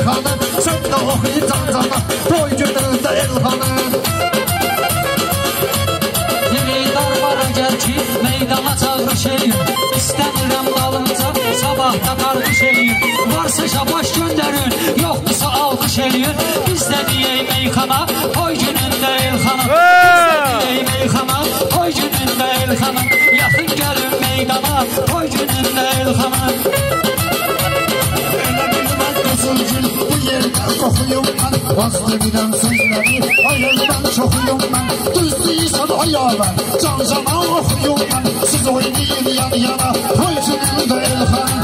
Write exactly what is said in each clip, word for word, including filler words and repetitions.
Elxanım, sən də oxuy can-cana, toy günündə Elxanım. Yeni darmara gəl ki, meydana çağırışayım, İstəmirəm dalınca, sabahda qarqış eləyir. Varsa şabaş göndərin, yoxdursa alqış eləyir. Biz də deyək meyxana, toy günündə Elxanım. Biz də deyək meyxana, toy günündə Elxanım. Yaxın gəlin meydana, toy günündə Elxanım. Elə bilmən qızılgül, bu yerdə qoxuyum mən, vaz demirəm sözləri, ayırdan çoxuyum mən. Düz deyirsən ayavər, can-cana oxuyum mən, siz oynayın yan-yana, toy günündə Elxanım.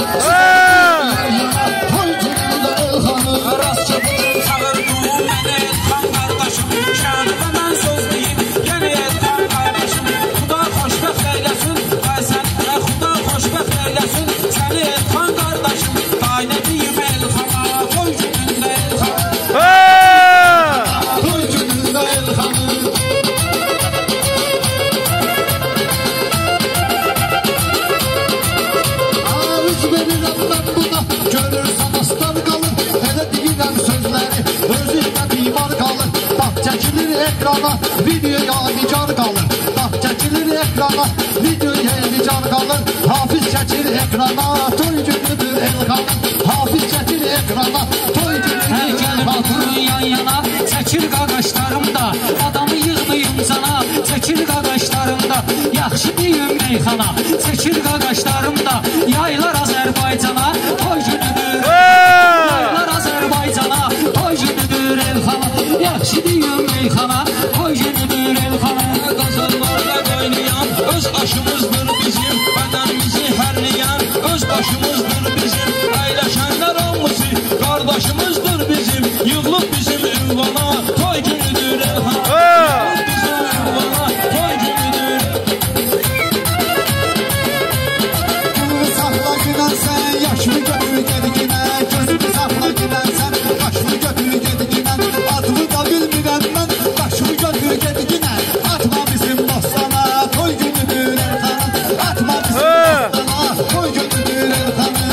Toy günündə Elxanım. Rast çapılın çağırdım, mənə Elxan qardaşım, şanıma mən söz deyim, yenə Elxan qardaşım. Xuda xoşbəxt eyləsin, ay sənə Xuda xoşbəxt eyləsin, səni Elxan qardaşım. Daynə deyim Elxana, toy günündə Elxanım. Toy günündə Elxanım. Arız verirəm mən buna, görürsən aslan qalır, elə deyirəm sözləri, özündə bimar qalır. Bax çəkilir ekrana, videoya nicar qalır. Bax çəkilir ekrana, videoya nicar qalır. Hafiz çəkir ekrana, toy günüdür Elxanım. Hafiz çəkir ekrana, toy günüdür Hər gəlib Elxanım. oturun yan-yana, çəkir qaqaşlarımda, adamı yığmayım cana, çəkir qaqaşlarımda. Yaxşı deyim meyxana, çəkir qaqaşlarımda, yaylar Azərbaycana, toy günüdür. Yaylar Azərbaycana, toy günüdür Elxana. Yaxşı deyim meyxana, toy günüdür Elxana. Qazanlarda qaynayan, öz aşımızdır bizim, bədənimizi hərləyən, öz başımızdır bizim. Əyləşənlər hamısı qardaşımızdır bizim, yığılıb bizim ünvana, toy günüdür Elxan. Bizim ünvana, toy günüdür. Gözümü saxla günən sən, yaşımı götür gediginə. Gözümü saxla günən sən, yaşımı götür gediginə. Adımı da bilmirəm mən, başımı götür gediginə. Atma bizim dostana, toy günüdür Elxanım. Atma bizim dostana, toy günüdür Elxanım.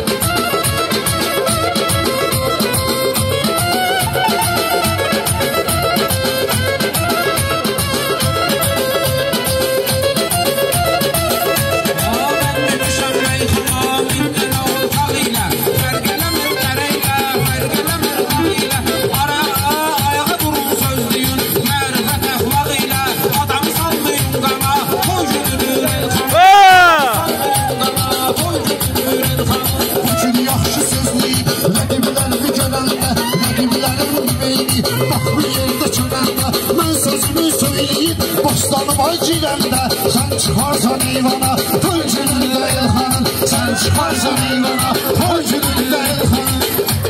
Fikir yaxşı sözləyib, rəqiblərimi görəndə, rəqiblərimin beyni, bax bu yerdə çönəndə, mən sözümü söyləyib, bostanıma girəndə, sən çıxarsan eyvana, toy günündə Elxanım, sən çıxarsan eyvana, toy günündə Elxanım.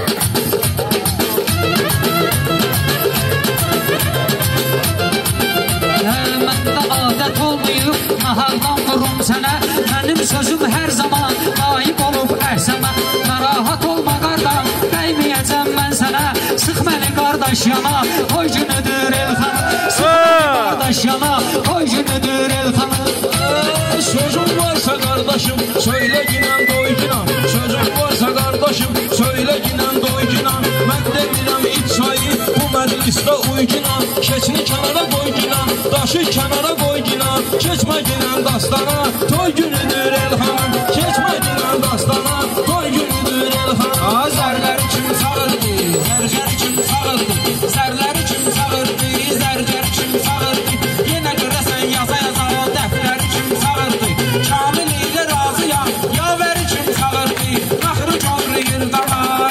Məndə adət olmayıb, nahardan vurum sənə, mənim sözüm hər zaman naib olub əhsənə. Narahat olma qardaş, dəyməyəcəm mən sənə, sıx məni qardaş yana, toy günüdür Elxanım. Sıx məni qardaş yana, toy günüdür Elxanım. Sözüm varsa qardaşım, söylə ginən doy ginən. Sözüm varsa qardaşım, söylə ginən doy ginən. Mən demirəm iç çayı, bu məclisdə uy ginən. Keçini kənara qoy ginən, daşı kənara qoy ginən. Keçmə ginən dastana, toy günüdür Elxanım. Keçmə ginən dastana, toy günüdür Elxanım. Zərləri kim çağırdı, zərgər kim çağırdı. Zərləri kim çağırdı, zərgər kim çağırdı. Yenə görəsən yaza-yaza dəftəri kim çağırdı. Kamil ilə razıyam, yavəri kim çağırdı. Naxırı çağırır dalar.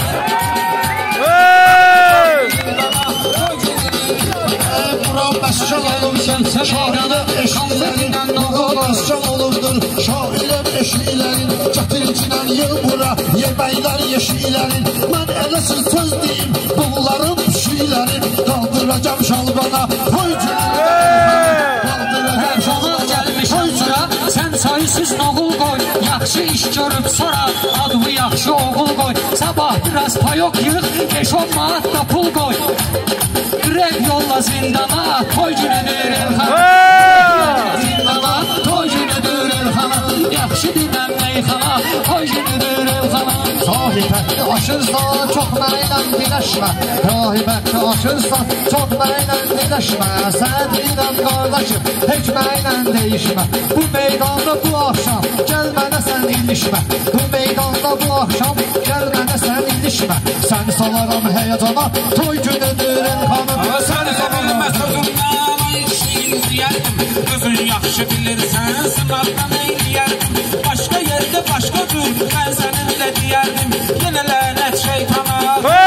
Bura məşkan olub, şahidə eşiklərin, bura məşkan olubdur, şahidə eşiklərin. Gətircinən yığ bura, yeməklər yeşiklərin. Mən eləsin söz deyim, bunların pişiklərin. Qaldıracam şalbana, toy günündə qaldıracam şalbana, toy günündə. Sən sayısız noğul qoy, yaxşı iş görüb sonra, adımı yaxşı oğul qoy. Sabah biraz payok yığ, beş on manat da pul qoy. Grev yolla zindana, toy günüdür Elxanım. Zindana, toy günüdür Elxanım. Yaxşı dinən meyxana, toy günüdür Elxanım. Rahibətli aşırsa çox mənlə diləşmə. Rahibətli aşırsa çox mənlə diləşmə. Sənə deyirəm qardaşım, heç mənlə deyişmə. Bu meydanda bu axşam gəl mənə sən ilişmə. Bu meydanda bu axşam gəl mənə sən ilişmə. Sən salaram həyəcana, toy günüdür Elxanım. Sən səvilmə sözümdən, işin deyərdim. Özün yaxşı bilirsən, sınaqdan eyləyərdim. Başqa yerdə başqa cür, mən səninlə deyərdim. Yenə lənət şeytana,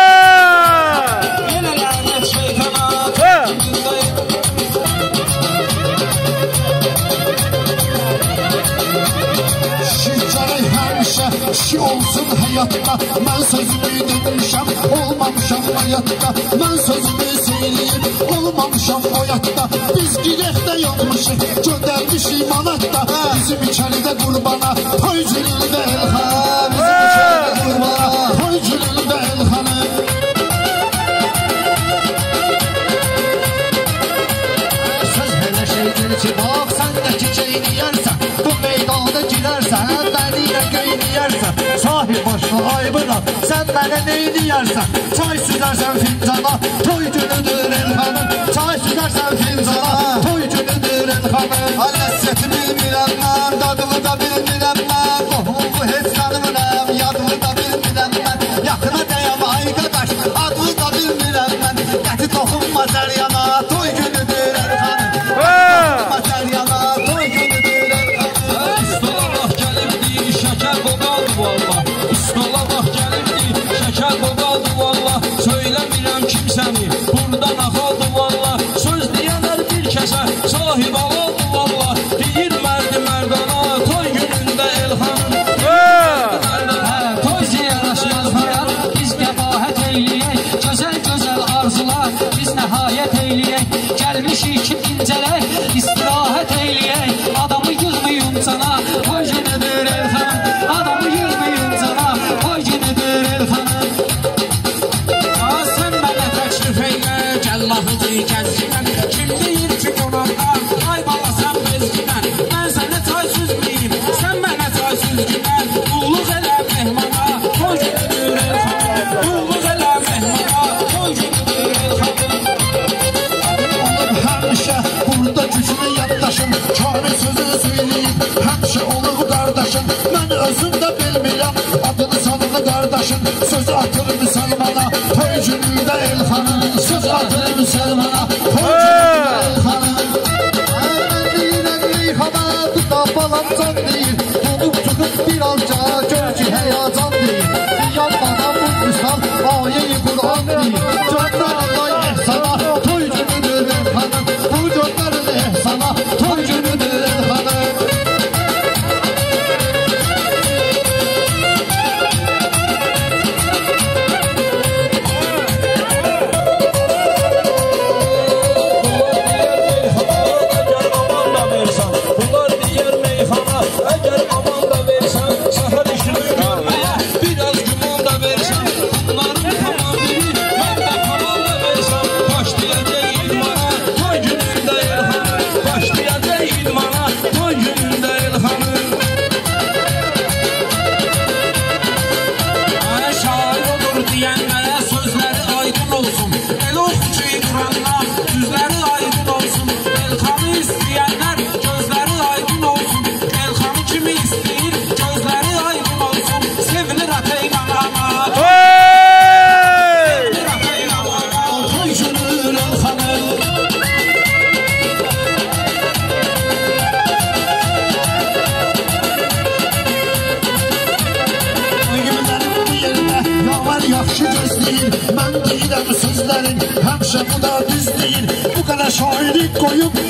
yenə lənət şeytana. Şirkəli həmişə şi olsun həyatda. Mən sözümü demişəm, olmamışam həyatda. Mən sözümü söyləyib, olmamışam oyatda. Biz girəkdə yanmışıq, göndərmişik manatda. Bizim içəridə qurbana, toy günündə Elxan. Bizim içəridə qurbana, toy günündə Elxanım. Söz elə şeydir ki, bax sən də ki çeyniyərsən. Bu meydanda girərsən, bəni ilə göyniyərsən. Sahib başlı aybıram, sən mənə neyniyərsən. Çay süzərsən fincana, toy günüdür Elxanım. Çay süzərsən fincana, toy günüdür Elxanım. Ləzzəti bilmirəm mən, dadını da bilmirəm mən. Qohumumu heç tanımıram, yadını da bilmirəm mən. Yaxına dəyəm ay qadaş, adını da bilmirəm mən. Qəti toxunma zəryana, toy günüdür Elxanım. Toxunma zəryana, toy günüdür Elxanım. Stola bax gəlibdi, şəkər qoqaldı valla. Stola bax gəlibdi, şəkər qoqaldı valla. Söyləmirəm kimsəni, buradan axaldı valla. Söz deyənlər bir kəsə, sahib alaldı valla. Deyir mərdi mərdana, toy günündə Elxanım. Toy ziyarlaşmaz hayat, biz qəbahət eyləyək. Gözəl gözəl arzular, biz nəhayət eyləyək. Gəlmişik ki incələk, istirahət eyləyək. Adamı yığmayın cana, toy günüdür Elxanım. Adamı yığmayın cana, toy günüdür Elxanım. Sən mənə təklif eylə, gəl lafıcı gəzginən. Kim deyir ki qonaqda, ay bala sən bezginən. Mən sənə çay süzməyim, sən mənə çay süzginən. Qulluq elə mehmana, toy günüdür Elxanım. Qulluq elə mehmana, toy günüdür Elxanım. Olur həmişə burada güclü yaddaşım. Kârı sözünü söyləyib, həmişə olur qardaşım. Mən özüm də bilmirəm, adını sanını qardaşım. Söz atır müsəlmana, toy günündə Elxanım. Söz atır müsəlmana, toy günündə Elxanım. Mən deyirəm Elxana, bu da balam can deyir. Donub çıxıb bir alca, gör ki həyacan deyir. Yanmadan bu misal, ayə-i Qur'an deyir. Göndər Allah ehsana, toy günüdür Elxanım. Bu göndərin ehsana, toy günüdür Elxanım. Bunlar deyər meyxana, əgər aman da versən, səhər işini görməyə biraz güman da versən. Bunların tamam biri, mən də tamam da versən. Başlayacaq idmana, toy günündə Elxanım. Başlayacaq idmana, toy günündə Elxanım. Ay şair olur deyənlərə sözləri aydın olsun. El oxu ki Qurandan, düzləri aydın olsun. Elxanı istəyənlər gözləri aydın olsun. Elxanı kimi istəyir, gözləri aydın olsun. Sevilir atayla ana, sevilir atayla ana, toy günür Elxanım. Günlərim bu yerdə yağar yaxşı gözləyir. Mən deyirəm sözlərin həmişə bu da düz deyir. Bu qədər şairlik qoyub